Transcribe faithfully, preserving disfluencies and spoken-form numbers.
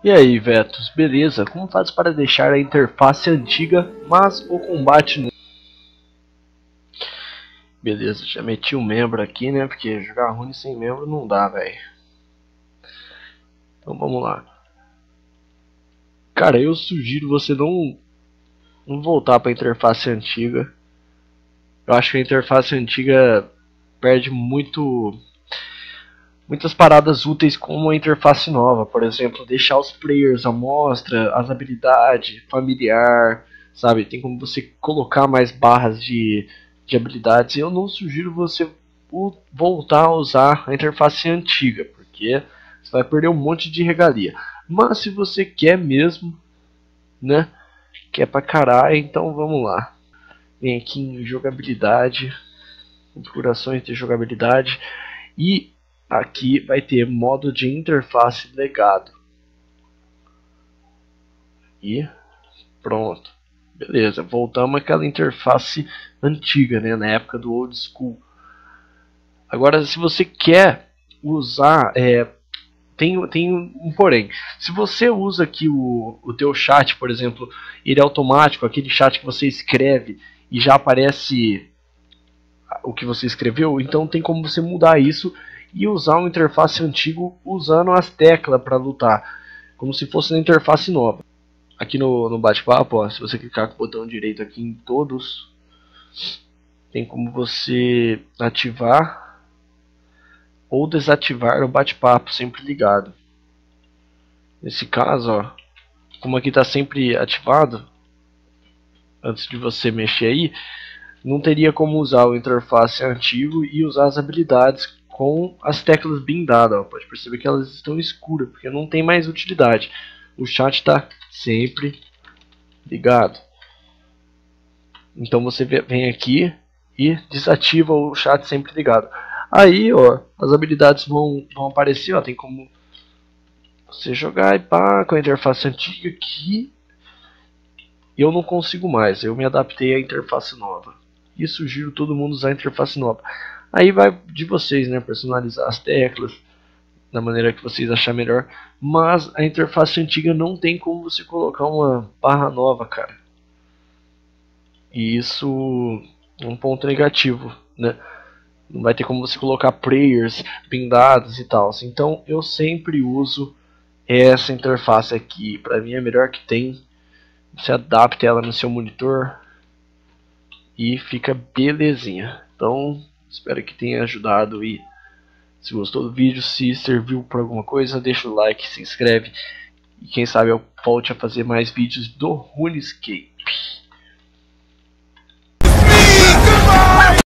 E aí, Vetos, beleza? Como faz para deixar a interface antiga, mas o combate não? Beleza, já meti um membro aqui, né? Porque jogar Rune sem membro não dá, velho. Então vamos lá. Cara, eu sugiro você não, não voltar para a interface antiga. Eu acho que a interface antiga perde muito... muitas paradas úteis como a interface nova, por exemplo, deixar os players à mostra, as habilidades, familiar, sabe? Tem como você colocar mais barras de, de habilidades. Eu não sugiro você voltar a usar a interface antiga, porque você vai perder um monte de regalia. Mas se você quer mesmo, né? Quer pra caralho, então vamos lá. Vem aqui em jogabilidade, configurações de jogabilidade e aqui vai ter modo de interface legado. E pronto. Beleza, voltamos àquela interface antiga, né, na época do old school. Agora, se você quer usar, é, tem, tem um porém. Se você usa aqui o, o teu chat, por exemplo, ele é automático, aquele chat que você escreve e já aparece o que você escreveu, então tem como você mudar isso e usar uma interface antigo usando as teclas para lutar, como se fosse na interface nova. Aqui no, no bate-papo, se você clicar com o botão direito aqui em todos, tem como você ativar ou desativar o bate-papo sempre ligado. Nesse caso, ó, como aqui está sempre ativado, antes de você mexer aí, não teria como usar o interface antigo e usar as habilidades com as teclas blindadas. Ó. Pode perceber que elas estão escuras, porque não tem mais utilidade. O chat está sempre ligado. Então você vem aqui e desativa o chat sempre ligado. Aí, ó, as habilidades vão, vão aparecer, ó, tem como você jogar e pá, com a interface antiga que eu não consigo mais. Eu me adaptei à interface nova. E sugiro todo mundo usar a interface nova. Aí vai de vocês, né, personalizar as teclas da maneira que vocês acharem melhor. Mas a interface antiga não tem como você colocar uma barra nova, cara. E isso é um ponto negativo, né? Não vai ter como você colocar players blindados e tal. Então eu sempre uso essa interface aqui. Pra mim é a melhor que tem. Você adapta ela no seu monitor e fica belezinha. Então espero que tenha ajudado e se gostou do vídeo, se serviu para alguma coisa, deixa o like, se inscreve e quem sabe eu volte a fazer mais vídeos do RuneScape.